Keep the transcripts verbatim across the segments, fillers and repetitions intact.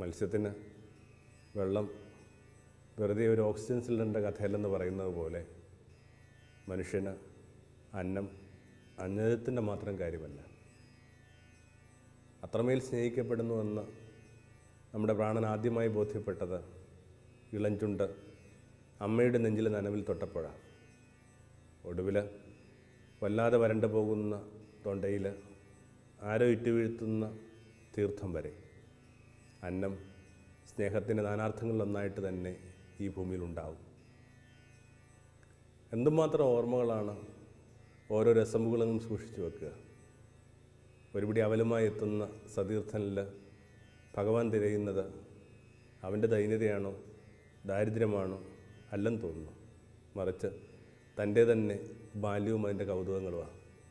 മത്സ്യത്തിന് വെള്ളം വെറുതെ ഒരു ഓക്സിജൻ സിലിണ്ടറിൻ്റെ കഥയിലെന്ന് പറയുന്നത് പോലെ മനുഷ്യന് അന്നം അന്നത്തിൻ്റെ മാത്രം കാര്യമല്ല. അത്രമേൽ സ്നേഹിക്കപ്പെടുന്നുവെന്ന് നമ്മുടെ പ്രാണൻ ആദ്യമായി ബോധ്യപ്പെട്ടത് ഇളഞ്ചുണ്ട് അമ്മയുടെ നെഞ്ചിലെ നനവിൽ തൊട്ടപ്പോഴാണ്. ഒടുവിൽ വല്ലാതെ വരണ്ടു പോകുന്ന തൊണ്ടയിൽ ആരോ ഇട്ടുവീഴ്ത്തുന്ന തീർത്ഥം വരെ അന്നം സ്നേഹത്തിൻ്റെ നാനാർത്ഥങ്ങളിലൊന്നായിട്ട് തന്നെ ഈ ഭൂമിയിലുണ്ടാവും. എന്തുമാത്രം ഓർമ്മകളാണ് ഓരോ രസമുകളും സൂക്ഷിച്ചു വെക്കുക. ഒരുപിടി അവലുമായി എത്തുന്ന സതീർത്ഥനിൽ ഭഗവാൻ തിരയുന്നത് അവൻ്റെ ദൈന്യതയാണോ ദാരിദ്ര്യമാണോ അല്ലെന്ന് തോന്നുന്നു. മറിച്ച് തൻ്റെ തന്നെ ബാല്യവും അതിൻ്റെ കൗതുകങ്ങളുമാണ്.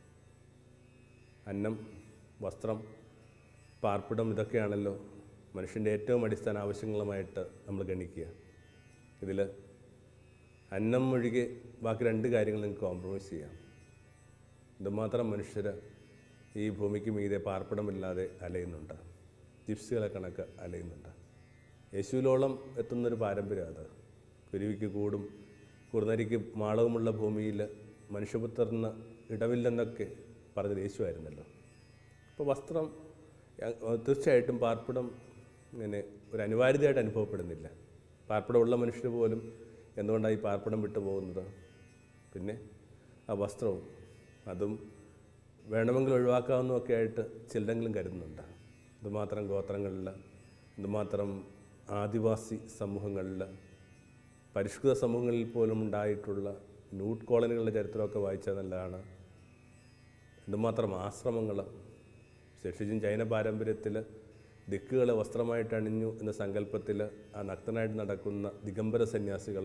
അന്നം, വസ്ത്രം, പാർപ്പിടം ഇതൊക്കെയാണല്ലോ മനുഷ്യൻ്റെ ഏറ്റവും അടിസ്ഥാന ആവശ്യങ്ങളുമായിട്ട് നമ്മൾ ഗണിക്കുക. ഇതിൽ അന്നം ഒഴികെ ബാക്കി രണ്ട് കാര്യങ്ങൾ നിങ്ങൾക്ക് കോംപ്രമൈസ് ചെയ്യാം. ഇതുമാത്രം മനുഷ്യർ ഈ ഭൂമിക്ക് മീതെ പാർപ്പിടമില്ലാതെ അലയുന്നുണ്ട്, ജിപ്സികളെ കണക്ക് അലയുന്നുണ്ട്. യേശുവിലോളം എത്തുന്നൊരു പാരമ്പര്യം അത്. കുരുവിക്ക് കൂടും കുറുനരിക്ക് മാളവുമുള്ള ഭൂമിയിൽ മനുഷ്യപുത്രന് ഇടമില്ലെന്നൊക്കെ പറഞ്ഞത് യേശുവായിരുന്നല്ലോ. അപ്പോൾ വസ്ത്രം തീർച്ചയായിട്ടും പാർപ്പിടം ഇങ്ങനെ ഒരു അനിവാര്യതയായിട്ട് അനുഭവപ്പെടുന്നില്ല. പാർപ്പിടമുള്ള മനുഷ്യർ പോലും എന്തുകൊണ്ടാണ് ഈ പാർപ്പിടം വിട്ടു പോകുന്നത്? പിന്നെ ആ വസ്ത്രവും അതും വേണമെങ്കിൽ ഒഴിവാക്കാവുന്നതൊക്കെ ആയിട്ട് ചിലരെങ്കിലും കരുതുന്നുണ്ട്. ഇതുമാത്രം ഗോത്രങ്ങളിൽ, ഇതുമാത്രം ആദിവാസി സമൂഹങ്ങളിൽ, പരിഷ്കൃത സമൂഹങ്ങളിൽ പോലും ഉണ്ടായിട്ടുള്ള ന്യൂട്ട് കോളനികളുടെ ചരിത്രമൊക്കെ വായിച്ചാൽ നല്ലതാണ്. എന്തുമാത്രം ആശ്രമങ്ങൾ, ശേഷിച്ചും ജൈന പാരമ്പര്യത്തിൽ ദിക്കുകളെ വസ്ത്രമായിട്ട് അണിഞ്ഞു എന്ന സങ്കല്പത്തിൽ ആ നഗ്നനായിട്ട് നടക്കുന്ന ദിഗംബര സന്യാസികൾ,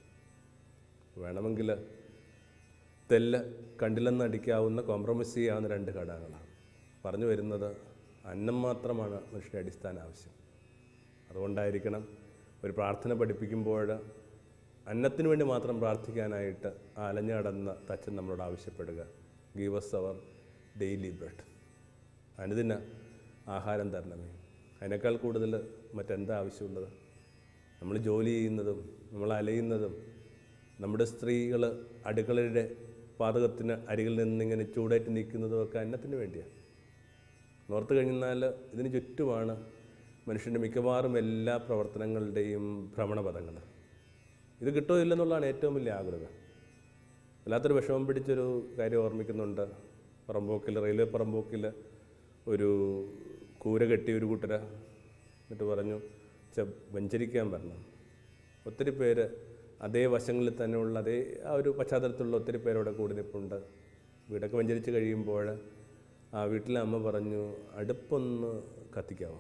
വേണമെങ്കിൽ തെല്ല് കണ്ടില്ലെന്നടിക്കാവുന്ന കോംപ്രമൈസ് ചെയ്യാവുന്ന രണ്ട് ഘടകങ്ങളാണ്. പറഞ്ഞു വരുന്നത് അന്നം മാത്രമാണ് മനുഷ്യൻ്റെ അടിസ്ഥാന ആവശ്യം. അതുകൊണ്ടായിരിക്കണം ഒരു പ്രാർത്ഥന പഠിപ്പിക്കുമ്പോൾ അന്നത്തിന് വേണ്ടി മാത്രം പ്രാർത്ഥിക്കാനായിട്ട് ആ അലഞ്ഞു കടന്ന തച്ചൻ നമ്മളോട് ആവശ്യപ്പെടുക, give us our daily bread. അനുദിന ആഹാരം തരണമേ. അതിനേക്കാൾ കൂടുതൽ മറ്റെന്താ ആവശ്യമുള്ളത്? നമ്മൾ ജോലി ചെയ്യുന്നതും നമ്മൾ അലയുന്നതും നമ്മുടെ സ്ത്രീകൾ അടുക്കളയുടെ പാതകത്തിന് അരികിൽ നിന്നിങ്ങനെ ചൂടായിട്ട് നിൽക്കുന്നതും ഒക്കെ അന്നത്തിന് വേണ്ടിയാണ്. നോർത്ത് കഴിഞ്ഞാൽ ഇതിന് ചുറ്റുമാണ് മനുഷ്യൻ്റെ മിക്കവാറും എല്ലാ പ്രവർത്തനങ്ങളുടെയും ഭ്രമണപഥങ്ങൾ. ഇത് കിട്ടുമോ ഇല്ലെന്നുള്ളതാണ് ഏറ്റവും വലിയ ആകുലത. വല്ലാത്തൊരു വിഷമം പിടിച്ചൊരു കാര്യം ഓർമ്മിക്കുന്നുണ്ട്. പറമ്പോക്കിൽ, റെയിൽവേ പറമ്പോക്കിൽ ഒരു കൂര കെട്ടിയ ഒരു കൂട്ടര എന്നിട്ട് പറഞ്ഞു ചെ വഞ്ചരിക്കാൻ പറഞ്ഞു. ഒത്തിരി പേര് അതേ വശങ്ങളിൽ തന്നെയുള്ള അതേ ആ ഒരു പശ്ചാത്തലത്തിലുള്ള ഒത്തിരി പേരവിടെ കൂടി നിൽപ്പുണ്ട്. വീടൊക്കെ വഞ്ചരിച്ച് കഴിയുമ്പോൾ ആ വീട്ടിലെ അമ്മ പറഞ്ഞു, അടുപ്പൊന്ന് കത്തിക്കാവോ?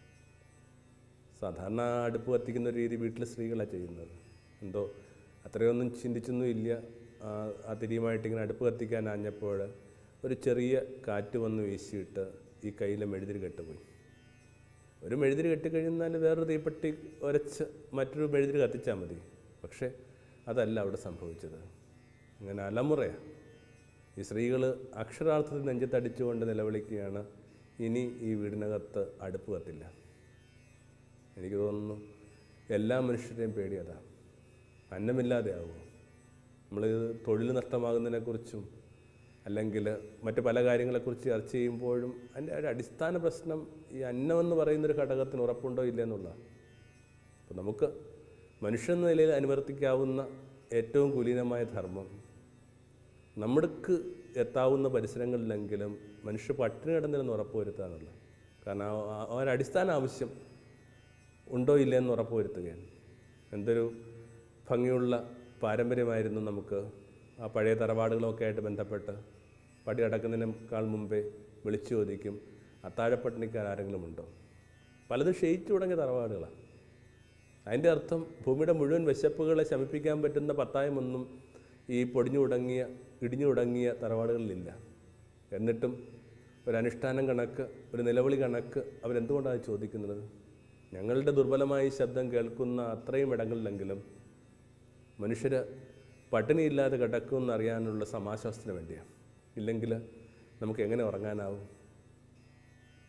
സാധാരണ അടുപ്പ് കത്തിക്കുന്ന ഒരു രീതി വീട്ടിലെ സ്ത്രീകളാണ് ചെയ്യുന്നത്. എന്തോ അത്രയൊന്നും ചിന്തിച്ചൊന്നും ഇല്ല. ആ തിരിയുമായിട്ട് ഇങ്ങനെ അടുപ്പ് കത്തിക്കാൻ ആഞ്ഞപ്പോൾ ഒരു ചെറിയ കാറ്റ് വന്ന് വീശിയിട്ട് ഈ കയ്യിലെ മെഴുതിരി കെട്ടുപോയി. ഒരു മെഴുതിരി കെട്ടിക്കഴിഞ്ഞാൽ വേറൊരു തീപ്പെട്ടി ഉരച്ച് മറ്റൊരു മെഴുതിരി കത്തിച്ചാൽ മതി. പക്ഷേ അതല്ല അവിടെ സംഭവിച്ചത്. അങ്ങനെ അലമുറയാണ് ഈ സ്ത്രീകൾ അക്ഷരാർത്ഥത്തിൽ നെഞ്ചത്തടിച്ചുകൊണ്ട് നിലവിളിക്കുകയാണ്, ഇനി ഈ വീടിനകത്ത് അടുപ്പ് കത്തില്ല. എനിക്ക് തോന്നുന്നു എല്ലാ മനുഷ്യരുടെയും പേടി അതാണ്. അന്നമില്ലാതെ ആവുമോ? നമ്മൾ തൊഴിൽ നഷ്ടമാകുന്നതിനെക്കുറിച്ചും അല്ലെങ്കിൽ മറ്റ് പല കാര്യങ്ങളെക്കുറിച്ച് ചർച്ച ചെയ്യുമ്പോഴും അതിൻ്റെ ഒരു അടിസ്ഥാന പ്രശ്നം ഈ അന്നമെന്ന് പറയുന്നൊരു ഘടകത്തിന് ഉറപ്പുണ്ടോ ഇല്ല എന്നുള്ളതാണ്. അപ്പോൾ നമുക്ക് മനുഷ്യൻ എന്ന നിലയിൽ അനുവർത്തിക്കാവുന്ന ഏറ്റവും കുലീനമായ ധർമ്മം നമ്മൾക്ക് എത്താവുന്ന പരിസരങ്ങളിലെങ്കിലും മനുഷ്യ പട്ടിണി കിടന്നില്ലെന്ന് ഉറപ്പ് വരുത്താനുള്ള. കാരണം ആ ഒരു അടിസ്ഥാന ആവശ്യം ഉണ്ടോ ഇല്ലയെന്ന് ഉറപ്പ് വരുത്തുകയാണ്. എന്തൊരു ഭംഗിയുള്ള പാരമ്പര്യമായിരുന്നു നമുക്ക് ആ പഴയ തറവാടുകളൊക്കെ ആയിട്ട് ബന്ധപ്പെട്ട്. പടി അടക്കുന്നതിനേക്കാൾ മുമ്പേ വിളിച്ചു ചോദിക്കും, അത്താഴപ്പട്ടിണിക്കാരെങ്കിലും ഉണ്ടോ? പലതും ക്ഷയിച്ചു തുടങ്ങിയ തറവാടുകളാണ്. അതിൻ്റെ അർത്ഥം ഭൂമിയുടെ മുഴുവൻ വിശപ്പുകളെ ശമിപ്പിക്കാൻ പറ്റുന്ന പത്തായമൊന്നും ഈ പൊടിഞ്ഞു തുടങ്ങിയ ഇടിഞ്ഞു തുടങ്ങിയ തറവാടുകളിലില്ല. എന്നിട്ടും ഒരു അനുഷ്ഠാനം കണക്ക്, ഒരു നിലവിളി കണക്ക് അവരെന്തുകൊണ്ടാണ് ചോദിക്കുന്നത്? ഞങ്ങളുടെ ദുർബലമായ ശബ്ദം കേൾക്കുന്ന അത്രയും ഇടങ്ങളിലെങ്കിലും മനുഷ്യർ പട്ടിണിയില്ലാതെ കിടക്കുമെന്നറിയാനുള്ള സമാശ്വാസത്തിന് വേണ്ടിയാണ്. ഇല്ലെങ്കിൽ നമുക്ക് എങ്ങനെ ഉറങ്ങാനാവും?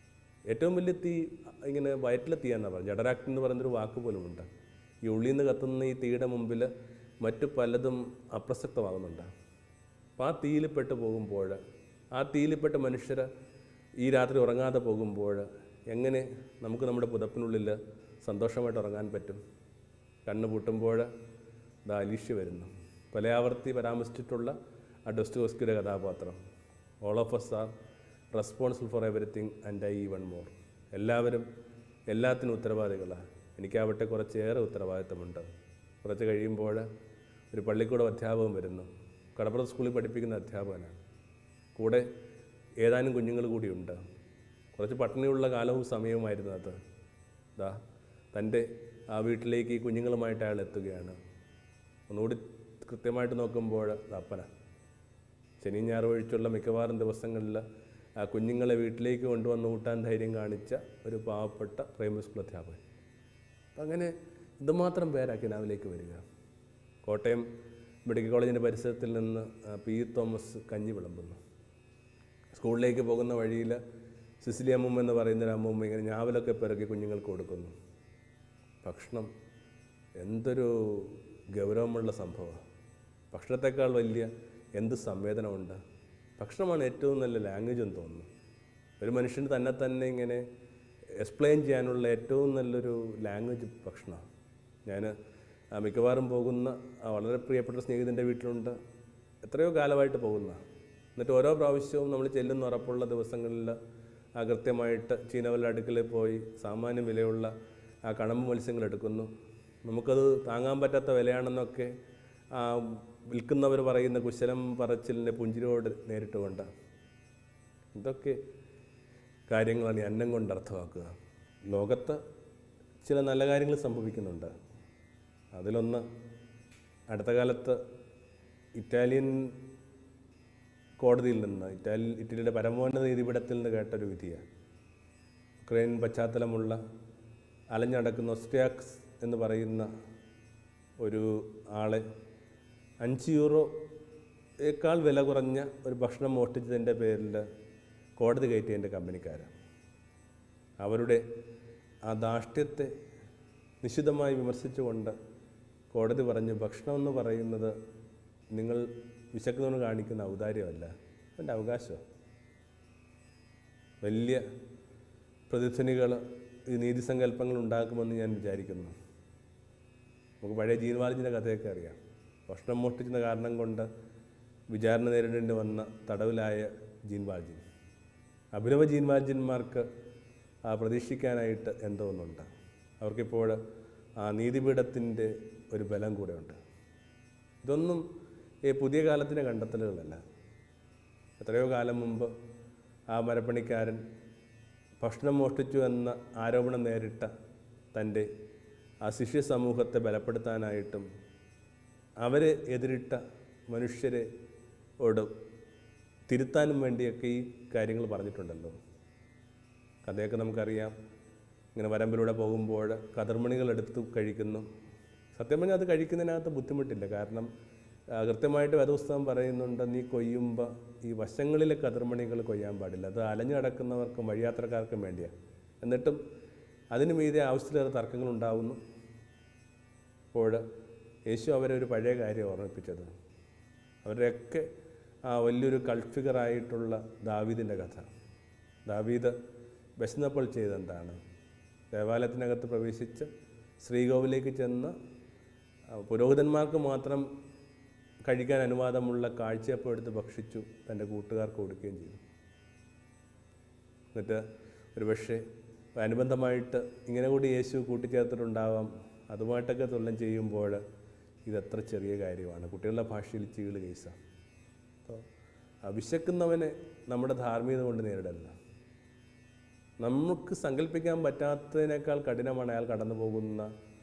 ഏറ്റവും വലിയ തീ ഇങ്ങനെ വയറ്റിലെ തീയാണെന്നാണ് പറഞ്ഞത്. ജഡരാഗ്നി എന്ന് പറയുന്നൊരു വാക്ക് പോലുമുണ്ട്. ഈ ഉള്ളിൽ നിന്ന് കത്തുന്ന ഈ തീയുടെ മുമ്പിൽ മറ്റു പലതും അപ്രസക്തമാകുന്നുണ്ട്. അപ്പോൾ ആ തീയിൽപ്പെട്ട് പോകുമ്പോൾ, ആ തീയിൽപ്പെട്ട് മനുഷ്യർ ഈ രാത്രി ഉറങ്ങാതെ പോകുമ്പോൾ എങ്ങനെ നമുക്ക് നമ്മുടെ പുതപ്പിനുള്ളിൽ സന്തോഷമായിട്ട് ഉറങ്ങാൻ പറ്റും? കണ്ണ് പൂട്ടുമ്പോൾ ദാ അലീഷ്യ വരുന്നു. പലയാവർത്തി പരാമർശിച്ചിട്ടുള്ള ആ ഡോസ്റ്റോവസ്കിയുടെ കഥാപാത്രം. All of us are responsible for everything and I even more. എല്ലാവരും എല്ലാത്തിനും ഉത്തരവാദികളാണ്. എനിക്കാവട്ടെ കുറച്ചേറെ ഉത്തരവാദിത്തമുണ്ട്. കുറച്ച് കഴിയുമ്പോൾ ഒരു പള്ളിക്കൂടം അധ്യാപകൻ വരുന്നു. കടപ്പുറത്ത് സ്കൂളിൽ പഠിപ്പിക്കുന്ന അധ്യാപകനാണ്. കൂടെ ഏതാനും കുഞ്ഞുങ്ങൾ കൂടിയുണ്ട്. കുറച്ച് പട്ടിണിയുള്ള കാലവും സമയവുമായിരുന്നു അത്. ദാ തൻ്റെ ആ വീട്ടിലേക്ക് ഈ കുഞ്ഞുങ്ങളുമായിട്ട് അയാൾ എത്തുകയാണ്. ഒന്നുകൂടി കൃത്യമായിട്ട് നോക്കുമ്പോൾ അപ്പന ശനി ഞായർ ഒഴിച്ചുള്ള മിക്കവാറും ദിവസങ്ങളിൽ ആ കുഞ്ഞുങ്ങളെ വീട്ടിലേക്ക് കൊണ്ടുവന്ന് ഊട്ടാൻ ധൈര്യം കാണിച്ച ഒരു പാവപ്പെട്ട പ്രൈമറി സ്കൂൾ അധ്യാപകൻ. അപ്പം അങ്ങനെ ഇതുമാത്രം പേരാ കിനാവിലേക്ക് വരിക. കോട്ടയം മെഡിക്കൽ കോളേജിൻ്റെ പരിസരത്തിൽ നിന്ന് പി തോമസ് കഞ്ഞി വിളമ്പുന്നു. സ്കൂളിലേക്ക് പോകുന്ന വഴിയിൽ സിസിലി അമ്മൂമ്മ എന്ന് പറയുന്നൊരു അമ്മൂമ്മ ഇങ്ങനെ ഞാവലൊക്കെ പിറക്കി കുഞ്ഞുങ്ങൾക്ക് കൊടുക്കുന്നു. ഭക്ഷണം എന്തൊരു ഗൗരവമുള്ള സംഭവമാണ്. ഭക്ഷണത്തെക്കാൾ വലിയ എന്ത് സംവേദനമുണ്ട്. ഭക്ഷണമാണ് ഏറ്റവും നല്ല ലാംഗ്വേജ് എന്ന് തോന്നുന്നു. ഒരു മനുഷ്യന് തന്നെ തന്നെ ഇങ്ങനെ എക്സ്പ്ലെയിൻ ചെയ്യാനുള്ള ഏറ്റവും നല്ലൊരു ലാംഗ്വേജ് ഭക്ഷണമാണ്. ഞാൻ മിക്കവാറും പോകുന്ന വളരെ പ്രിയപ്പെട്ട സ്നേഹിതൻ്റെ വീട്ടിലുണ്ട്. എത്രയോ കാലമായിട്ട് പോകുന്ന. എന്നിട്ട് ഓരോ പ്രാവശ്യവും നമ്മൾ ചെല്ലുന്ന ഉറപ്പുള്ള ദിവസങ്ങളിൽ ആ കൃത്യമായിട്ട് ചീനവല്ല അടുക്കളയിൽ പോയി സാമാന്യം വിലയുള്ള ആ കണമ്പ് മത്സ്യങ്ങൾ എടുക്കുന്നു. നമുക്കത് താങ്ങാൻ പറ്റാത്ത വിലയാണെന്നൊക്കെ വിൽക്കുന്നവർ പറയുന്ന കുശലം പറച്ചിലിൻ്റെ പുഞ്ചിരിയോട് നേരിട്ട് കൊണ്ട് ഇതൊക്കെ കാര്യങ്ങളാണ് ഈ അന്നം കൊണ്ട് അർത്ഥമാക്കുക. ലോകത്ത് ചില നല്ല കാര്യങ്ങൾ സംഭവിക്കുന്നുണ്ട്. അതിലൊന്ന് അടുത്ത കാലത്ത് ഇറ്റാലിയൻ കോടതിയിൽ നിന്ന് ഇറ്റാലി ഇറ്റലിയുടെ പരമോന്നത നീതിപീഠത്തിൽ നിന്ന് കേട്ടൊരു വിധിയാണ്. ഉക്രൈൻ പശ്ചാത്തലമുള്ള അലഞ്ഞടക്കുന്ന ഒസ്ട്രിയാക്സ് എന്ന് പറയുന്ന ഒരു ആളെ അഞ്ച് യൂറോയേക്കാൾ വില കുറഞ്ഞ ഒരു ഭക്ഷണം മോഷ്ടിച്ചതിൻ്റെ പേരിൽ കോടതി കയറ്റിയതിൻ്റെ കമ്പനിക്കാരാണ്. അവരുടെ ആ ധാർഷ്ട്യത്തെ നിശിതമായി വിമർശിച്ചുകൊണ്ട് കോടതി പറഞ്ഞു, ഭക്ഷണം എന്ന് പറയുന്നത് നിങ്ങൾ വിശക്കുന്നവന് കാണിക്കുന്ന ഔദാര്യമല്ല, അതിൻ്റെ അവകാശം. വലിയ പ്രതിധ്വനികൾ ഈ നീതിസങ്കല്പങ്ങൾ ഉണ്ടാക്കുമെന്ന് ഞാൻ വിചാരിക്കുന്നു. നമുക്ക് പഴയ ജീൻവാൽജിൻ്റെ കഥയൊക്കെ അറിയാം. ഭക്ഷണം മോഷ്ടിക്കുന്ന കാരണം കൊണ്ട് വിചാരണ നേരിടേണ്ടി വന്ന തടവിലായ ജീൻവാൽജിൻ. അഭിനവ ജീൻവാൽജിന്മാർക്ക് ആ പ്രതീക്ഷിക്കാനായിട്ട് എന്തോ ഒന്നുണ്ട്. അവർക്കിപ്പോൾ ആ നീതിപീഠത്തിൻ്റെ ഒരു ബലം കൂടെ ഉണ്ട്. ഇതൊന്നും ഈ പുതിയ കാലത്തിൻ്റെ കണ്ടെത്തലുകളല്ല. എത്രയോ കാലം മുമ്പ് ആ മരപ്പണിക്കാരൻ ഭക്ഷണം മോഷ്ടിച്ചു എന്ന ആരോപണം നേരിട്ട തൻ്റെ ആ ശിഷ്യ സമൂഹത്തെ ബലപ്പെടുത്താനായിട്ടും അവരെ എതിരിട്ട മനുഷ്യരെ ഓട് തിരുത്താനും വേണ്ടിയൊക്കെ ഈ കാര്യങ്ങൾ പറഞ്ഞിട്ടുണ്ടല്ലോ. കഥയൊക്കെ നമുക്കറിയാം. ഇങ്ങനെ വരമ്പിലൂടെ പോകുമ്പോൾ കതിർമണികൾ എടുത്ത് കഴിക്കുന്നു. സത്യം പറഞ്ഞാൽ അത് കഴിക്കുന്നതിനകത്ത് ബുദ്ധിമുട്ടില്ല. കാരണം കൃത്യമായിട്ട് വേദപുസ്തകം പറയുന്നുണ്ട്, നീ കൊയ്യുമ്പോൾ ഈ വശങ്ങളിലെ കതിർമണികൾ കൊയ്യാൻ പാടില്ല, അത് അലഞ്ഞു കിടക്കുന്നവർക്കും വഴിയാത്രക്കാർക്കും വേണ്ടിയാണ്. എന്നിട്ടും അതിനു മീതെ ആവശ്യത്തിലേറെ തർക്കങ്ങൾ ഉണ്ടാവുന്നു. അപ്പോൾ യേശു അവരെ ഒരു പഴയ കാര്യം ഓർമ്മിപ്പിച്ചത്. അവരുടെയൊക്കെ ആ വലിയൊരു കൾട്ട് ഫിഗറായിട്ടുള്ള ദാവീദിൻ്റെ കഥ. ദാവീദ് വിശന്നപ്പോൾ ചെയ്തെന്താണ്? ദേവാലയത്തിനകത്ത് പ്രവേശിച്ച് ശ്രീകോവിലേക്ക് ചെന്ന് പുരോഹിതന്മാർക്ക് മാത്രം കഴിക്കാൻ അനുവാദമുള്ള കാഴ്ചയപ്പം എടുത്ത് ഭക്ഷിച്ചു തൻ്റെ കൂട്ടുകാർക്ക് കൊടുക്കുകയും ചെയ്തു. എന്നിട്ട് ഒരു പക്ഷേ അനുബന്ധമായിട്ട് ഇങ്ങനെ കൂടി യേശു കൂട്ടിച്ചേർത്തിട്ടുണ്ടാവാം. അതുമായിട്ടൊക്കെ തുല്യം ചെയ്യുമ്പോൾ ഇതെത്ര ചെറിയ കാര്യമാണ്. കുട്ടികളുടെ ഭാഷയിൽ ചീള് കേസാണ്. അപ്പോൾ വിശക്കുന്നവനെ നമ്മുടെ ധാർമ്മികത കൊണ്ട് നേരിടല്ല. നമുക്ക് സങ്കല്പിക്കാൻ പറ്റാത്തതിനേക്കാൾ കഠിനമാണ് അയാൾ കടന്നു പോകുന്ന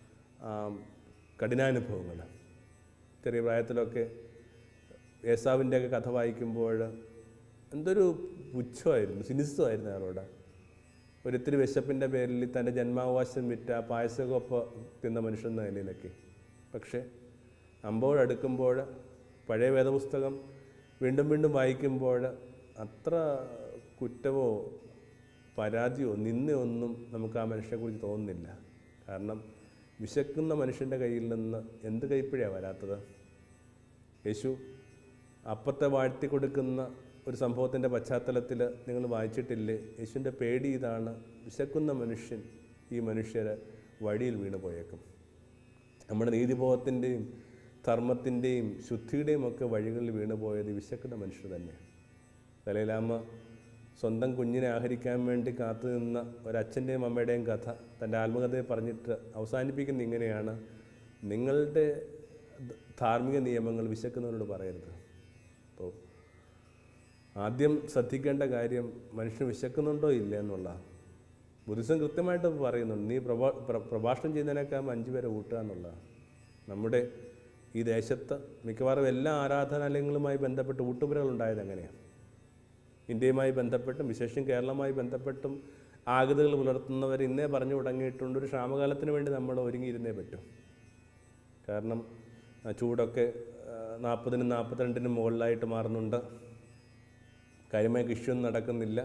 കഠിനാനുഭവങ്ങൾ. ചെറിയ പ്രായത്തിലൊക്കെ ഏസാവിൻ്റെയൊക്കെ കഥ വായിക്കുമ്പോൾ എന്തൊരു പുച്ഛമായിരുന്നു, സിനിസമായിരുന്നു അയാളോട്. ഒരിത്തിരി വിശപ്പിൻ്റെ പേരിൽ തൻ്റെ ജന്മാവകാശം വിറ്റ പായസക്കൊപ്പം തിന്ന മനുഷ്യൻ നിലയിലൊക്കെ. പക്ഷേ അമ്പോഴടുക്കുമ്പോൾ പഴയ വേദപുസ്തകം വീണ്ടും വീണ്ടും വായിക്കുമ്പോൾ അത്ര കുറ്റമോ പരാതിയോ നിന്നയൊന്നും നമുക്ക് ആ മനുഷ്യനെക്കുറിച്ച് തോന്നുന്നില്ല. കാരണം വിശക്കുന്ന മനുഷ്യൻ്റെ കയ്യിൽ നിന്ന് എന്ത് കൈപ്പിഴയാണ് വരാത്തത്? യേശു അപ്പത്തെ വാഴ്ത്തി കൊടുക്കുന്ന ഒരു സംഭവത്തിൻ്റെ പശ്ചാത്തലത്തിൽ നിങ്ങൾ വായിച്ചിട്ടില്ലേ? യേശുവിൻ്റെ പേടി ഇതാണ്, വിശക്കുന്ന മനുഷ്യൻ ഈ മനുഷ്യരെ വഴിയിൽ വീണ് പോയേക്കും. നമ്മുടെ നീതിബോധത്തിൻ്റെയും ധർമ്മത്തിൻ്റെയും ശുദ്ധിയുടെയും ഒക്കെ വഴികളിൽ വീണ് പോയത് വിശക്കുന്ന മനുഷ്യർ തന്നെ. ദലൈലാമ സ്വന്തം കുഞ്ഞിനെ ആഹരിക്കാൻ വേണ്ടി കാത്തു നിന്ന ഒരച്ഛൻ്റെയും അമ്മയുടെയും കഥ തൻ്റെ ആത്മകഥയെ പറഞ്ഞിട്ട് അവസാനിപ്പിക്കുന്ന ഇങ്ങനെയാണ്: നിങ്ങളുടെ ധാർമ്മിക നിയമങ്ങൾ വിശക്കുന്നവരോട് പറയരുത്. അപ്പോൾ ആദ്യം ശ്രദ്ധിക്കേണ്ട കാര്യം മനുഷ്യന് വിശക്കുന്നുണ്ടോ ഇല്ല എന്നുള്ള. ബുദ്ധിസം കൃത്യമായിട്ട് പറയുന്നുണ്ട്, നീ പ്രഭാ പ്രഭാഷണം ചെയ്യുന്നതിനേക്കാൾ അഞ്ച് പേരെ കൂട്ടുക എന്നുള്ള. നമ്മുടെ ഈ ദേശത്ത് മിക്കവാറും എല്ലാ ആരാധനാലയങ്ങളുമായി ബന്ധപ്പെട്ട് ഊട്ടുപുരകളുണ്ടായത് എങ്ങനെയാണ്? ഇന്ത്യയുമായി ബന്ധപ്പെട്ടും വിശേഷം കേരളവുമായി ബന്ധപ്പെട്ടും ആഗതകൾ പുലർത്തുന്നവർ ഇന്നേ പറഞ്ഞു തുടങ്ങിയിട്ടുണ്ട്, ഒരു ക്ഷാമകാലത്തിന് വേണ്ടി നമ്മൾ ഒരുങ്ങിയിരുന്നേ പറ്റും. കാരണം ചൂടൊക്കെ നാൽപ്പതിനും നാൽപ്പത്തിരണ്ടിനും മുകളിലായിട്ട് മാറുന്നുണ്ട്. കാര്യമായ കൃഷിയൊന്നും നടക്കുന്നില്ല.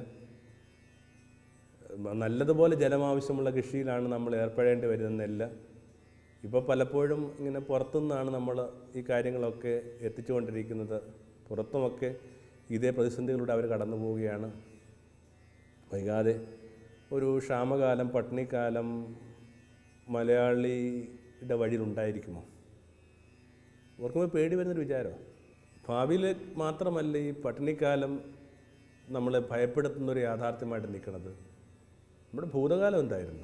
നല്ലതുപോലെ ജലമാവശ്യമുള്ള കൃഷിയിലാണ് നമ്മൾ ഏർപ്പെടേണ്ടി വരുന്നതെന്നല്ല. ഇപ്പോൾ പലപ്പോഴും ഇങ്ങനെ പുറത്തുനിന്നാണ് നമ്മൾ ഈ കാര്യങ്ങളൊക്കെ എത്തിച്ചുകൊണ്ടിരിക്കുന്നത്. പുറത്തുമൊക്കെ ഇതേ പ്രതിസന്ധികളിലൂടെ അവർ കടന്നു പോവുകയാണ്. വൈകാതെ ഒരു ക്ഷാമകാലം, പട്ടിണിക്കാലം മലയാളിയുടെ വഴിയിലുണ്ടായിരിക്കുമോ? ഓർക്കുമ്പോൾ പേടി വരുന്നൊരു വിചാരമാണ്. ഭാവിയിൽ മാത്രമല്ല ഈ പട്ടിണിക്കാലം നമ്മളെ ഭയപ്പെടുത്തുന്നൊരു യാഥാർത്ഥ്യമായിട്ട് നിൽക്കുന്നത്. നമ്മുടെ ഭൂതകാലം എന്തായിരുന്നു?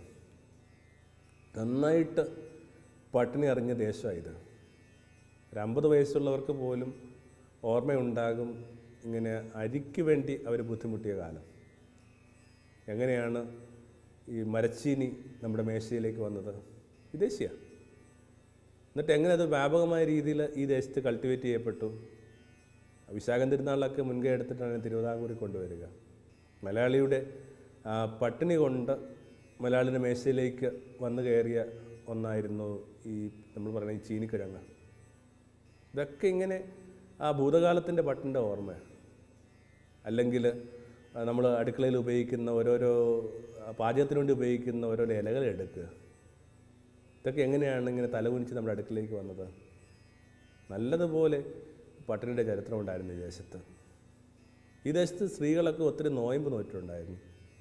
നന്നായിട്ട് പട്ടിണി അറിഞ്ഞ ദേശമായത്. ഒരു അമ്പത് വയസ്സുള്ളവർക്ക് പോലും ഓർമ്മയുണ്ടാകും ഇങ്ങനെ അരിക്ക് വേണ്ടി അവർ ബുദ്ധിമുട്ടിയ കാലം. എങ്ങനെയാണ് ഈ മരച്ചീനി നമ്മുടെ മേശയിലേക്ക് വന്നത്? വിദേശിയാണ്. എന്നിട്ട് എങ്ങനെ അത് വ്യാപകമായ രീതിയിൽ ഈ ദേശത്ത് കൾട്ടിവേറ്റ് ചെയ്യപ്പെട്ടു? വിശാഖം തിരുനാളിലൊക്കെ മുൻകൈ എടുത്തിട്ടാണ് തിരുവിതാംകൂറിൽ കൊണ്ടുവരിക. മലയാളിയുടെ പട്ടിണി കൊണ്ട് മലയാളിയുടെ മേശയിലേക്ക് വന്നു കയറിയ ഒന്നായിരുന്നു ഈ നമ്മൾ പറയുന്ന ഈ ചീനിക്കിഴങ്ങ്. ഇതൊക്കെ ഇങ്ങനെ ആ ഭൂതകാലത്തിൻ്റെ പട്ടിൻ്റെ ഓർമ്മ. അല്ലെങ്കിൽ നമ്മൾ അടുക്കളയിൽ ഉപയോഗിക്കുന്ന ഓരോരോ പാചകത്തിന് വേണ്ടി ഉപയോഗിക്കുന്ന ഓരോരോ ഇലകൾ എടുക്കുക. ഇതൊക്കെ എങ്ങനെയാണ് ഇങ്ങനെ തലകുനിച്ച് നമ്മുടെ അടുക്കളയിലേക്ക് വന്നത്? നല്ലതുപോലെ പട്ടിണിയുടെ ചരിത്രം ഉണ്ടായിരുന്നു ഈ ദേശത്ത്. ഈ ദേശത്ത് സ്ത്രീകളൊക്കെ ഒത്തിരി നോയമ്പ് നോറ്റിട്ടുണ്ടായിരുന്നു.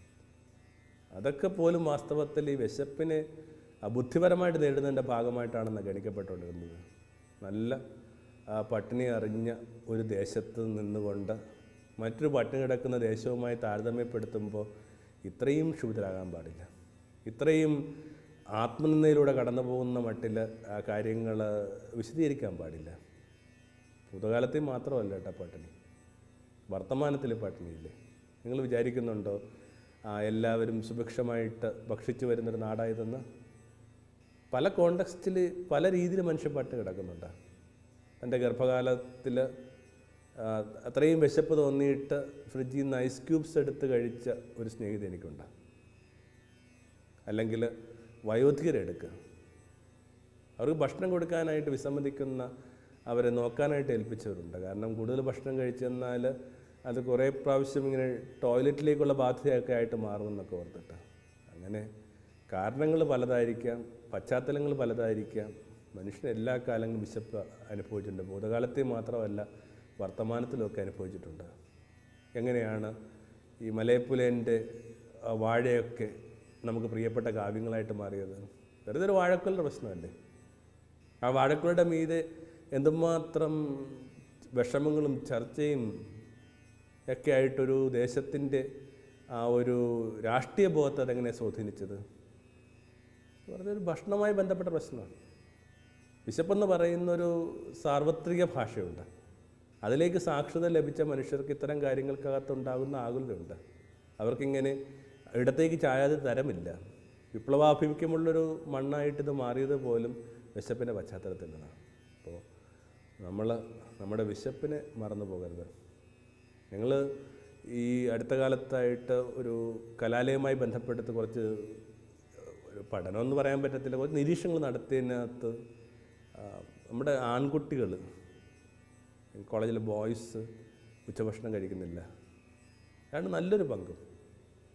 അതൊക്കെ പോലും വാസ്തവത്തിൽ ഈ വിശപ്പിനെ ബുദ്ധിപരമായിട്ട് നേരിടുന്നതിൻ്റെ ഭാഗമായിട്ടാണെന്ന് ഗണിക്കപ്പെട്ടുകൊണ്ടിരുന്നത്. നല്ല പട്ടിണി അറിഞ്ഞ ഒരു ദേശത്ത് നിന്നുകൊണ്ട് മറ്റൊരു പട്ടിണി കിടക്കുന്ന ദേശവുമായി താരതമ്യപ്പെടുത്തുമ്പോൾ ഇത്രയും ക്ഷുഭിതരാകാൻ പാടില്ല. ഇത്രയും ആത്മനിന്ദയിലൂടെ കടന്നു പോകുന്ന മട്ടിൽ കാര്യങ്ങൾ വിശദീകരിക്കാൻ പാടില്ല. ഭൂതകാലത്തിൽ മാത്രമല്ല കേട്ടോ പട്ടിണി, വർത്തമാനത്തിൽ പട്ടിണിയില്ലേ? നിങ്ങൾ വിചാരിക്കുന്നുണ്ടോ എല്ലാവരും സുഭിക്ഷമായിട്ട് ഭക്ഷിച്ചു വരുന്നൊരു നാടായതെന്ന്? പല കോണ്ടക്സ്റ്റിൽ പല രീതിയിൽ മനുഷ്യൻ പട്ടിണി കിടക്കുന്നുണ്ട്. എൻ്റെ ഗർഭകാലത്തിൽ അത്രയും വിശപ്പ് തോന്നിയിട്ട് ഫ്രിഡ്ജിൽ നിന്ന് ഐസ് ക്യൂബ്സ് എടുത്ത് കഴിച്ച ഒരു സ്നേഹിത എനിക്കുണ്ട്. അല്ലെങ്കിൽ വയോധികരെടുക്കുക, അവർക്ക് ഭക്ഷണം കൊടുക്കാനായിട്ട് വിസമ്മതിക്കുന്ന, അവരെ നോക്കാനായിട്ട് ഏൽപ്പിച്ചവരുണ്ട്. കാരണം കൂടുതൽ ഭക്ഷണം കഴിച്ചെന്നാൽ അത് കുറേ പ്രാവശ്യം ഇങ്ങനെ ടോയ്ലറ്റിലേക്കുള്ള ബാധ്യതയൊക്കെ ആയിട്ട് മാറുമെന്നൊക്കെ ഓർത്തിട്ട്. അങ്ങനെ കാരണങ്ങൾ പലതായിരിക്കാം, പശ്ചാത്തലങ്ങൾ പലതായിരിക്കാം. മനുഷ്യൻ എല്ലാ കാലങ്ങളും വിശപ്പ് അനുഭവിച്ചിട്ടുണ്ട്. ഭൂതകാലത്തിൽ മാത്രമല്ല വർത്തമാനത്തിലൊക്കെ അനുഭവിച്ചിട്ടുണ്ട്. എങ്ങനെയാണ് ഈ മലയപ്പുലേൻ്റെ വാഴയൊക്കെ നമുക്ക് പ്രിയപ്പെട്ട കാവ്യങ്ങളായിട്ട് മാറിയത്? വെറുതെ ഒരു വാഴക്കുലയുടെ പ്രശ്നമല്ലേ? ആ വാഴക്കുലയുടെ മീതെ എന്തുമാത്രം വിഷമങ്ങളും ചർച്ചയും ഒക്കെ ആയിട്ടൊരു ദേശത്തിൻ്റെ ആ ഒരു രാഷ്ട്രീയ ബോധത്തെ അതെങ്ങനെ സ്വാധീനിച്ചത്? വെറുതെ ഒരു ഭക്ഷണവുമായി ബന്ധപ്പെട്ട പ്രശ്നമാണ്. വിശപ്പെന്ന് പറയുന്നൊരു സാർവത്രിക ഭാഷയുണ്ട്. അതിലേക്ക് സാക്ഷരത ലഭിച്ച മനുഷ്യർക്ക് ഇത്തരം കാര്യങ്ങൾക്കകത്തുണ്ടാകുന്ന ആകുലതയുണ്ട്. അവർക്കിങ്ങനെ ഇടത്തേക്ക് ചായാതെ തരമില്ല. വിപ്ലവാഭിമുഖ്യമുള്ളൊരു മണ്ണായിട്ടിത് മാറിയത് പോലും വിശപ്പിൻ്റെ പശ്ചാത്തലത്തിൽ നിന്നാണ്. അപ്പോൾ നമ്മൾ നമ്മുടെ വിശപ്പിനെ മറന്നു പോകരുത്. ഞങ്ങൾ ഈ അടുത്ത കാലത്തായിട്ട് ഒരു കലാലയവുമായി ബന്ധപ്പെടുത്ത് കുറച്ച് ഒരു പഠനമെന്ന് പറയാൻ പറ്റത്തില്ല, കുറച്ച് നിരീക്ഷണങ്ങൾ നടത്തിയതിനകത്ത് നമ്മുടെ ആൺകുട്ടികൾ, കോളേജിലെ ബോയ്സ് ഉച്ചഭക്ഷണം കഴിക്കുന്നില്ല. അതാണ് നല്ലൊരു പങ്കും.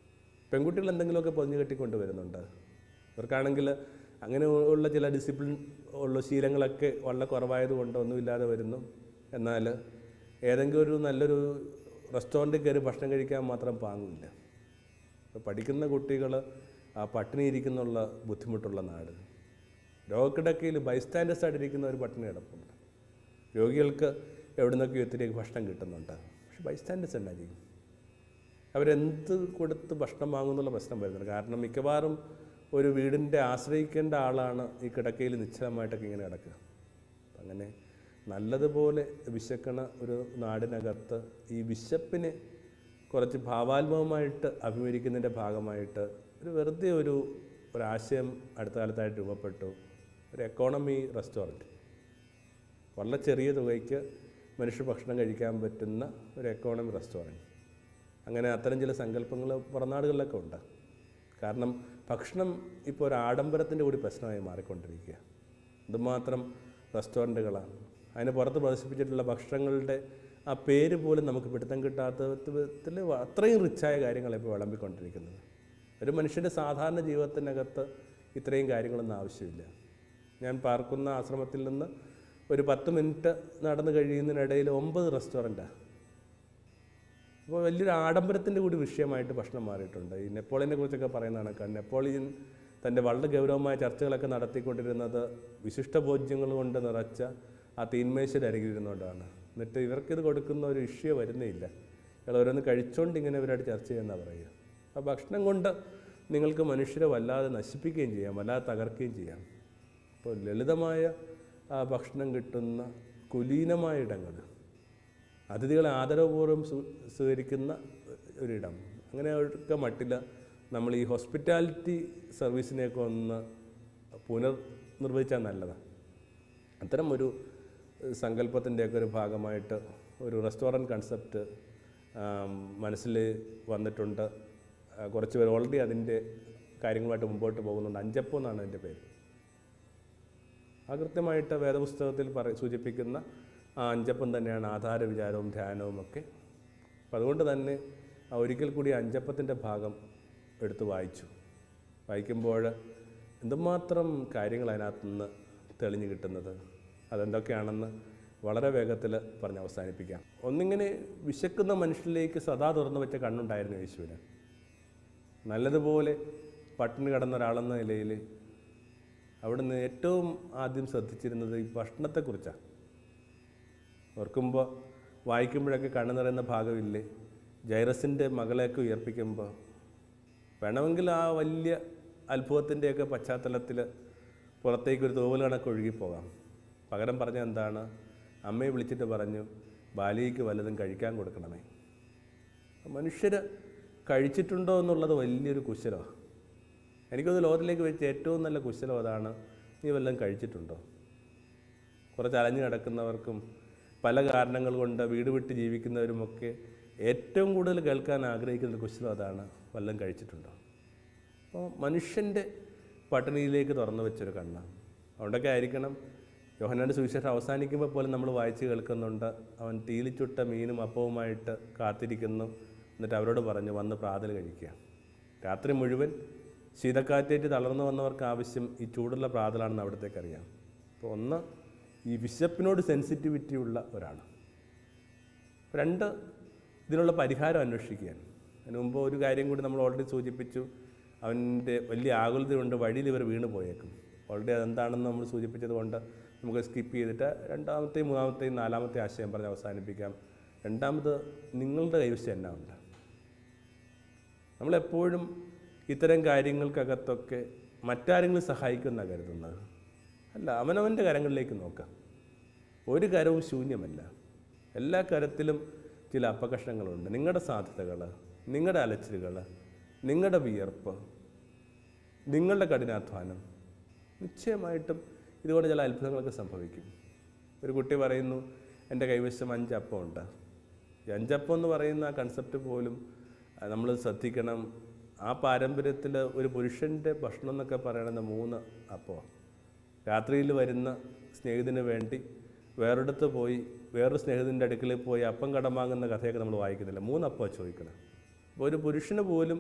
പെൺകുട്ടികൾ എന്തെങ്കിലുമൊക്കെ പൊതിഞ്ഞു കെട്ടിക്കൊണ്ട് വരുന്നുണ്ട്. ഇവർക്കാണെങ്കിൽ അങ്ങനെ ഉള്ള ചില ഡിസിപ്ലിൻ ഉള്ള ശീലങ്ങളൊക്കെ വളരെ കുറവായതുകൊണ്ട് ഒന്നുമില്ലാതെ വരുന്നു. എന്നാൽ ഏതെങ്കിലും ഒരു നല്ലൊരു റെസ്റ്റോറൻറ്റിൽ കയറി ഭക്ഷണം കഴിക്കാൻ മാത്രം പാങ്ങില്ല. ഇപ്പോൾ പഠിക്കുന്ന കുട്ടികൾ ആ പട്ടിണി ഇരിക്കുന്നുള്ള ബുദ്ധിമുട്ടുള്ള നാട്. രോഗക്കിടക്കയിൽ ബൈസ്റ്റാൻഡേഴ്സ് ആയിട്ടിരിക്കുന്ന ഒരു പട്ടിണി കിടപ്പുണ്ട്. രോഗികൾക്ക് എവിടെ നിന്നൊക്കെ ഒത്തിരി ഭക്ഷണം കിട്ടുന്നുണ്ട്. പക്ഷെ ബൈസ്റ്റാൻഡേഴ്സ് എന്നാ ചെയ്യും? അവരെന്ത് കൊടുത്ത് ഭക്ഷണം വാങ്ങുന്നുള്ള പ്രശ്നം വരുന്നുണ്ട്. കാരണം മിക്കവാറും ഒരു വീടിൻ്റെ ആശ്രയിക്കേണ്ട ആളാണ് ഈ കിടക്കയിൽ നിശ്ചലമായിട്ടൊക്കെ ഇങ്ങനെ കിടക്കുക. അങ്ങനെ നല്ലതുപോലെ വിശക്കണ ഒരു നാടിനകത്ത് ഈ വിശപ്പിനെ കുറച്ച് ഭാവാത്മകമായിട്ട് അഭിമുഖീകരിക്കുന്നതിൻ്റെ ഭാഗമായിട്ട് ഒരു വെറുതെ ഒരു ഒരാശയം അടുത്ത കാലത്തായിട്ട് രൂപപ്പെട്ടു. ഒരു എക്കോണമി റെസ്റ്റോറൻറ്റ്, വളരെ ചെറിയ തുകയ്ക്ക് മനുഷ്യ ഭക്ഷണം കഴിക്കാൻ പറ്റുന്ന ഒരു എക്കോണമി റെസ്റ്റോറൻറ്റ്. അങ്ങനെ അത്തരം ചില സങ്കല്പങ്ങൾ പുറനാടുകളിലൊക്കെ ഉണ്ട്. കാരണം ഭക്ഷണം ഇപ്പോൾ ഒരു ആഡംബരത്തിൻ്റെ കൂടി പ്രശ്നമായി മാറിക്കൊണ്ടിരിക്കുക. എന്തുമാത്രം റെസ്റ്റോറൻറ്റുകളാണ്. അതിന് പുറത്ത് പ്രദർശിപ്പിച്ചിട്ടുള്ള ഭക്ഷണങ്ങളുടെ ആ പേര് പോലും നമുക്ക് പിടുത്തം കിട്ടാത്ത വിധത്തിൽ അത്രയും റിച്ചായ കാര്യങ്ങളാണ് ഇപ്പോൾ വിളമ്പിക്കൊണ്ടിരിക്കുന്നത്. ഒരു മനുഷ്യൻ്റെ സാധാരണ ജീവിതത്തിനകത്ത് ഇത്രയും കാര്യങ്ങളൊന്നും ആവശ്യമില്ല. ഞാൻ പാർക്കുന്ന ആശ്രമത്തിൽ നിന്ന് ഒരു പത്ത് മിനിറ്റ് നടന്നു കഴിയുന്നതിനിടയിൽ ഒമ്പത് റെസ്റ്റോറൻറ്റാണ്. അപ്പോൾ വലിയൊരു ആഡംബരത്തിൻ്റെ കൂടി വിഷയമായിട്ട് ഭക്ഷണം മാറിയിട്ടുണ്ട്. ഈ നെപ്പോളിയനെ കുറിച്ചൊക്കെ പറയുന്ന കണക്കാണ്. നെപ്പോളിയൻ തൻ്റെ വളരെ ഗൗരവമായ ചർച്ചകളൊക്കെ നടത്തിക്കൊണ്ടിരുന്നത് വിശിഷ്ട ഭോജ്യങ്ങൾ കൊണ്ട് നിറച്ച ആ തീന്മേശയുടെ അരികിലിരുന്നുകൊണ്ടാണ്. എന്നിട്ട് ഇവർക്കിത് കൊടുക്കുന്ന ഒരു ഇഷ്യൂ വരുന്നേയില്ല. ഇയാൾ ഓരോന്ന് കഴിച്ചുകൊണ്ട് ഇങ്ങനെ ഇവരായിട്ട് ചർച്ച ചെയ്യുന്നതാണ് പറയുക. ആ ഭക്ഷണം കൊണ്ട് നിങ്ങൾക്ക് മനുഷ്യരെ വല്ലാതെ നശിപ്പിക്കുകയും ചെയ്യാം, വല്ലാതെ തകർക്കുകയും ചെയ്യാം. അപ്പോൾ ലളിതമായ ആ ഭക്ഷണം കിട്ടുന്ന കുലീനമായ ഇടങ്ങൾ, അതിഥികളെ ആദരവപൂർവ്വം സ്വീകരിക്കുന്ന ഒരിടം, അങ്ങനെയൊക്കെ മട്ടില്ല നമ്മൾ ഈ ഹോസ്പിറ്റാലിറ്റി സർവീസിനെയൊക്കെ ഒന്ന് പുനർനിർവഹിച്ചാൽ നല്ലതാണ്. അത്തരം ഒരു സങ്കല്പത്തിൻ്റെയൊക്കെ ഒരു ഭാഗമായിട്ട് ഒരു റെസ്റ്റോറൻറ്റ് കൺസെപ്റ്റ് മനസ്സിൽ വന്നിട്ടുണ്ട്. കുറച്ച് പേർ ഓൾറെഡി അതിൻ്റെ കാര്യങ്ങളുമായിട്ട് മുമ്പോട്ട് പോകുന്നുണ്ട്. അഞ്ചപ്പം എന്നാണ് അതിൻ്റെ പേര്. ആ കൃത്യമായിട്ട് വേദപുസ്തകത്തിൽ പറ സൂചിപ്പിക്കുന്ന ആ അഞ്ചപ്പം തന്നെയാണ് ആധാര വിചാരവും ധ്യാനവും ഒക്കെ. അപ്പം അതുകൊണ്ട് തന്നെ ആ ഒരിക്കൽ കൂടി അഞ്ചപ്പത്തിൻ്റെ ഭാഗം എടുത്ത് വായിച്ചു. വായിക്കുമ്പോൾ എന്തുമാത്രം കാര്യങ്ങൾ അതിനകത്തു നിന്ന് തെളിഞ്ഞു കിട്ടുന്നത്, അതെന്തൊക്കെയാണെന്ന് വളരെ വേഗത്തിൽ പറഞ്ഞ് അവസാനിപ്പിക്കാം. ഒന്നിങ്ങനെ വിശക്കുന്ന മനുഷ്യരിലേക്ക് സദാ തുറന്നു വെച്ച കണ്ണുണ്ടായിരുന്നു യേശുവിന്. നല്ലതുപോലെ പട്ടിണി കിടന്ന ഒരാളെന്ന നിലയിൽ അവിടുന്ന് ഏറ്റവും ആദ്യം ശ്രദ്ധിച്ചിരുന്നത് ഈ ഭക്ഷണത്തെക്കുറിച്ചാണ്. ഓർക്കുമ്പോൾ വായിക്കുമ്പോഴൊക്കെ കണ്ണു നിറയുന്ന ഭാഗമില്ലേ, ജൈറസിൻ്റെ മകളെയൊക്കെ ഉയർപ്പിക്കുമ്പോൾ വേണമെങ്കിൽ ആ വലിയ അത്ഭുതത്തിൻ്റെയൊക്കെ പശ്ചാത്തലത്തിൽ പുറത്തേക്കൊരു തോവൽ കണക്ക് ഒഴുകിപ്പോകാം. പകരം പറഞ്ഞ എന്താണ്, അമ്മയെ വിളിച്ചിട്ട് പറഞ്ഞു ബാലിക്ക് വല്ലതും കഴിക്കാൻ കൊടുക്കണമേ. മനുഷ്യർ കഴിച്ചിട്ടുണ്ടോ എന്നുള്ളത് വലിയൊരു കുശലമാണ്. എനിക്കൊന്ന് ലോകത്തിലേക്ക് വെച്ച് ഏറ്റവും നല്ല കുശലം അതാണ്. നീ വല്ലതും കഴിച്ചിട്ടുണ്ടോ? കുറച്ച് അലഞ്ഞു കിടക്കുന്നവർക്കും പല കാരണങ്ങൾ കൊണ്ട് വീട് വിട്ട് ജീവിക്കുന്നവരുമൊക്കെ ഏറ്റവും കൂടുതൽ കേൾക്കാൻ ആഗ്രഹിക്കുന്ന കുശലം അതാണ്, വല്ലതും കഴിച്ചിട്ടുണ്ടോ. അപ്പോൾ മനുഷ്യൻ്റെ പട്ടിണിയിലേക്ക് തുറന്നു വെച്ചൊരു കണ്ണ്. അതുകൊണ്ടൊക്കെ ആയിരിക്കണം യോഹന്നാൻ്റെ സുവിശേഷം അവസാനിക്കുമ്പോൾ പോലും നമ്മൾ വായിച്ച് കേൾക്കുന്നുണ്ട്, അവൻ തീലിച്ചുട്ട മീനും അപ്പവുമായിട്ട് കാത്തിരിക്കുന്നു, എന്നിട്ട് അവരോട് പറഞ്ഞു വന്ന് പ്രാതൽ കഴിക്കുക. രാത്രി മുഴുവൻ ശീതക്കാറ്റേറ്റ് തളർന്നു വന്നവർക്ക് ആവശ്യം ഈ ചൂടുള്ള പ്രാതലാണെന്ന് അവിടത്തേക്ക് അറിയാം. അപ്പോൾ ഒന്ന്, ഈ വിശപ്പിനോട് സെൻസിറ്റിവിറ്റി ഉള്ള ഒരാൾ. രണ്ട്, ഇതിനുള്ള പരിഹാരം അന്വേഷിക്കാൻ. അതിന് മുമ്പ് ഒരു കാര്യം കൂടി നമ്മൾ ഓൾറെഡി സൂചിപ്പിച്ചു, അവൻ്റെ വലിയ ആകുലതയുണ്ട്, വഴിയിൽ ഇവർ വീണ് പോയേക്കും. ഓൾറെഡി അതെന്താണെന്ന് നമ്മൾ സൂചിപ്പിച്ചത് കൊണ്ട് നമുക്ക് സ്കിപ്പ് ചെയ്തിട്ട് രണ്ടാമത്തെയും മൂന്നാമത്തെയും നാലാമത്തെ ആശയം പറഞ്ഞ് അവസാനിപ്പിക്കാം. രണ്ടാമത്, നിങ്ങളുടെ കൈവശം എന്നാ ഉണ്ട്. നമ്മളെപ്പോഴും ഇത്തരം കാര്യങ്ങൾക്കകത്തൊക്കെ മറ്റാരെങ്കിലും സഹായിക്കുമെന്നാണ് കരുതുന്നത്. അല്ല, അവനവൻ്റെ കരങ്ങളിലേക്ക് നോക്കാം. ഒരു കരവും ശൂന്യമല്ല. എല്ലാ കരത്തിലും ചില അപകർഷങ്ങളുണ്ട്. നിങ്ങളുടെ സാധ്യതകൾ, നിങ്ങളുടെ അലച്ചിലുകൾ, നിങ്ങളുടെ വിയർപ്പ്, നിങ്ങളുടെ കഠിനാധ്വാനം, നിശ്ചയമായിട്ടും ഇതുകൊണ്ട് ചില അത്ഭുതങ്ങളൊക്കെ സംഭവിക്കും. ഒരു കുട്ടി പറയുന്നു, എൻ്റെ കൈവശം അഞ്ചപ്പമുണ്ട്. ഈ അഞ്ചപ്പം എന്ന് പറയുന്ന ആ കൺസെപ്റ്റ് പോലും നമ്മൾ ശ്രദ്ധിക്കണം. ആ പാരമ്പര്യത്തിൽ ഒരു പുരുഷൻ്റെ ഭക്ഷണം എന്നൊക്കെ പറയണത് മൂന്ന് അപ്പമാണ്. രാത്രിയിൽ വരുന്ന സ്നേഹിതന് വേണ്ടി വേറൊരിടത്ത് പോയി വേറൊരു സ്നേഹിതൻ്റെ അടുക്കളയിൽ പോയി അപ്പം കടം വാങ്ങുന്ന കഥയൊക്കെ നമ്മൾ വായിക്കുന്നില്ല. മൂന്നപ്പമാണ് ചോദിക്കണം. അപ്പോൾ ഒരു പുരുഷന് പോലും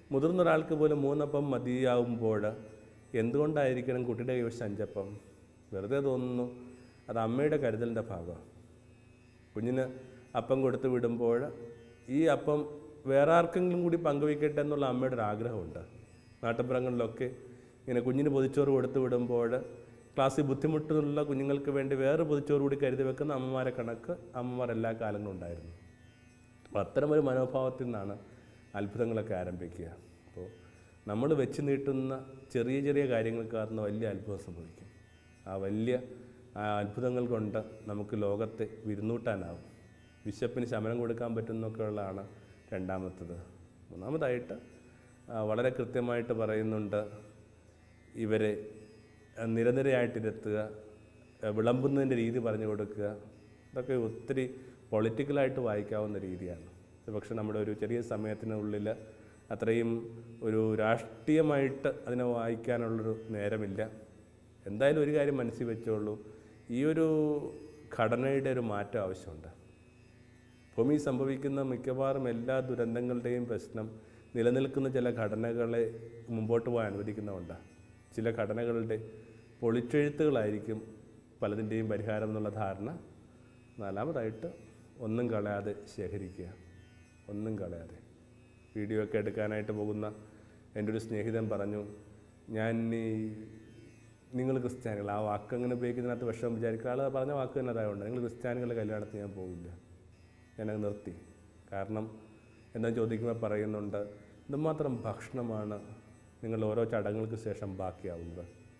മുതിർന്ന ഒരാൾക്ക് പോലും മൂന്നപ്പം മതിയാവുമ്പോൾ എന്തുകൊണ്ടായിരിക്കണം കുട്ടിയുടെ കൈവശം അഞ്ചപ്പം? വെറുതെ തോന്നുന്നു അത് അമ്മയുടെ കരുതലിൻ്റെ ഭാഗമാണ്. കുഞ്ഞിന് അപ്പം കൊടുത്ത് വിടുമ്പോൾ ഈ അപ്പം വേറെ ആർക്കെങ്കിലും കൂടി പങ്കുവയ്ക്കട്ടെ എന്നുള്ള അമ്മയുടെ ഒരു ആഗ്രഹമുണ്ട്. നാട്ടുമ്പുറങ്ങളിലൊക്കെ ഇങ്ങനെ കുഞ്ഞിന് പൊതിച്ചോറ് കൊടുത്ത് വിടുമ്പോൾ ക്ലാസ്സിൽ ബുദ്ധിമുട്ടുള്ള കുഞ്ഞുങ്ങൾക്ക് വേണ്ടി വേറെ പൊതിച്ചോറ് കൂടി കരുതി വെക്കുന്ന അമ്മമാരെ കണക്ക് അമ്മമാർ എല്ലാ കാലങ്ങളും ഉണ്ടായിരുന്നു. അപ്പോൾ അത്തരമൊരു മനോഭാവത്തിൽ നിന്നാണ് അത്ഭുതങ്ങളൊക്കെ ആരംഭിക്കുക. അപ്പോൾ നമ്മൾ വെച്ച് നീട്ടുന്ന ചെറിയ ചെറിയ കാര്യങ്ങൾ കാരണം വലിയ അത്ഭുതം സംഭവിക്കും. ആ വലിയ ആ അത്ഭുതങ്ങൾ കൊണ്ട് നമുക്ക് ലോകത്തെ വിരുന്നൂട്ടാനാവും. വിശപ്പിന് ശമനം കൊടുക്കാൻ പറ്റുന്നൊക്കെ ഉള്ളതാണ് രണ്ടാമത്തത്. മൂന്നാമതായിട്ട് വളരെ കൃത്യമായിട്ട് പറയുന്നുണ്ട്, ഇവരെ നിരനിരയായിട്ടിരുത്തുക, വിളമ്പുന്നതിൻ്റെ രീതി പറഞ്ഞു കൊടുക്കുക. ഇതൊക്കെ ഒത്തിരി പൊളിറ്റിക്കലായിട്ട് വായിക്കാവുന്ന രീതിയാണ്. പക്ഷെ നമ്മുടെ ഒരു ചെറിയ സമയത്തിനുള്ളിൽ അത്രയും ഒരു രാഷ്ട്രീയമായിട്ട് അതിനെ വായിക്കാനുള്ളൊരു നേരമില്ല. എന്തായാലും ഒരു കാര്യം മനസ്സിൽ വെച്ചോളൂ, ഈ ഒരു ഘടനയുടെ ഒരു മാറ്റം ആവശ്യമുണ്ട്. ഭൂമി സംഭവിക്കുന്ന മിക്കവാറും എല്ലാ ദുരന്തങ്ങളുടെയും പ്രശ്നം നിലനിൽക്കുന്ന ചില ഘടനകളെ മുമ്പോട്ട് പോകാൻ അനുവദിക്കുന്നതുകൊണ്ടാണ്. ചില ഘടനകളുടെ പൊളിച്ചെഴുത്തുകളായിരിക്കും പലതിൻ്റെയും പരിഹാരം എന്നുള്ള ധാരണ. നാലാമതായിട്ട് ഒന്നും കളയാതെ ശേഖരിക്കുക, ഒന്നും കളയാതെ. വീഡിയോ ഒക്കെ എടുക്കാനായിട്ട് പോകുന്ന എൻ്റെ ഒരു സ്നേഹിതൻ പറഞ്ഞു, ഞാൻ ഈ നിങ്ങൾ ക്രിസ്ത്യാനികൾ, ആ വാക്ക് അങ്ങനെ ഉപയോഗിക്കുന്നതിനകത്ത് വിഷമം വിചാരിക്കുക. ആൾ പറഞ്ഞ വാക്ക് തന്നെ അതായതുകൊണ്ട് നിങ്ങൾ ക്രിസ്ത്യാനികളുടെ കല്യാണത്തിന് ഞാൻ പോകില്ല. ഞാനത് നിർത്തി. കാരണം എന്താ ചോദിക്കുമ്പോൾ പറയുന്നുണ്ട്, എന്തുമാത്രം ഭക്ഷണമാണ് നിങ്ങൾ ഓരോ ചടങ്ങുകൾക്ക് ശേഷം ബാക്കിയാവുന്നത്.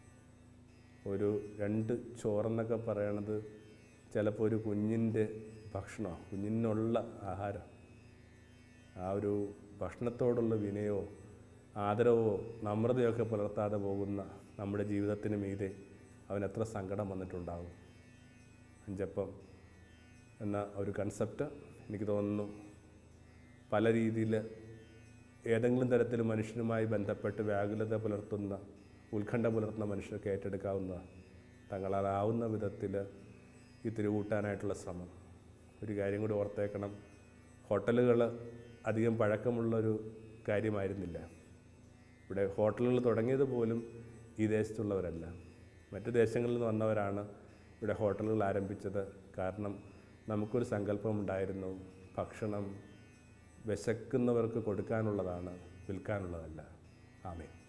ഒരു രണ്ട് ചോറെന്നൊക്കെ പറയണത് ചിലപ്പോൾ ഒരു കുഞ്ഞിൻ്റെ ഭക്ഷണമാണ്, കുഞ്ഞിനുള്ള ആഹാരം. ആ ഒരു ഭക്ഷണത്തോടുള്ള വിനയമോ ആദരവോ നമ്രതയൊക്കെ പുലർത്താതെ പോകുന്ന നമ്മുടെ ജീവിതത്തിന് മീതെ അവൻ എത്ര സങ്കടം വന്നിട്ടുണ്ടാകും. അഞ്ചപ്പം എന്ന ഒരു കൺസെപ്റ്റ് എനിക്ക് തോന്നുന്നു പല രീതിയിൽ ഏതെങ്കിലും തരത്തിൽ മനുഷ്യനുമായി ബന്ധപ്പെട്ട് വ്യാകുലത പുലർത്തുന്ന, ഉത്കണ്ഠ പുലർത്തുന്ന മനുഷ്യർക്ക് ഏറ്റെടുക്കാവുന്നതാണ്. തങ്ങളാലാവുന്ന വിധത്തിൽ ഈ തിരുകൂട്ടാനായിട്ടുള്ള ശ്രമം. ഒരു കാര്യം കൂടി ഓർത്തേക്കണം, ഹോട്ടലുകൾ അധികം പഴക്കമുള്ളൊരു കാര്യമായിരുന്നില്ല. ഇവിടെ ഹോട്ടലുകൾ തുടങ്ങിയത് പോലും ഈ ദേശത്തുള്ളവരല്ല, മറ്റ് ദേശങ്ങളിൽ നിന്ന് വന്നവരാണ് ഇവിടെ ഹോട്ടലുകൾ ആരംഭിച്ചത്. കാരണം നമുക്കൊരു സങ്കല്പമുണ്ടായിരുന്നു, ഭക്ഷണം വിശക്കുന്നവർക്ക് കൊടുക്കാനുള്ളതാണ്, വിൽക്കാനുള്ളതല്ല. ആമേൻ.